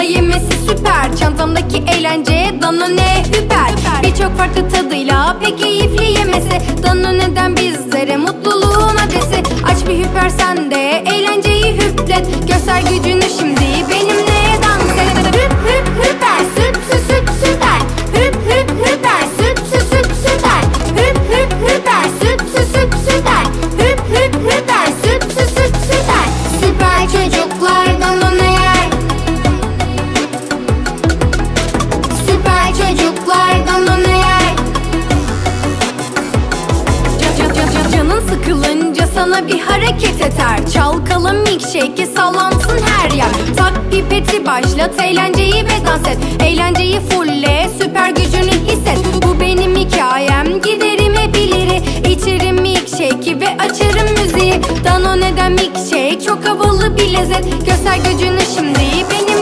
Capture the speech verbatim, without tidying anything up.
yemesi süper. Çantamdaki eğlence Danone Hüper. Birçok farklı tadıyla pek keyifli yemesi. Danone'den bizlere mutluluğun adresi. Aç bir Hüper sen de eğlenceyi hüplet. Göster gücünü şimdi benimle dans et. Hüp hüp hüper süp sü süp süper. Hüp hüp hüper süp sü süp süper. Hüp hüp hüper süp sü süp süper. Hüp hüp hüper süp sü süp süper. Süper çocuklar Danone yer. Süper çocuklar Danone yer. Can, can, can, canın sıkılınca sana bir hareket eter. Çalkala milkshake'i sallansın her yer. Tak pipeti başlat eğlenceyi ve dans et. Eğlenceyi fulle süper gücünü hisset. Bu benim hikayem giderim hep ileri. İçerim milkshake'i ve açarım müziği. Danone'den milkshake çok havalı bir lezzet. Göster gücünü şimdi benim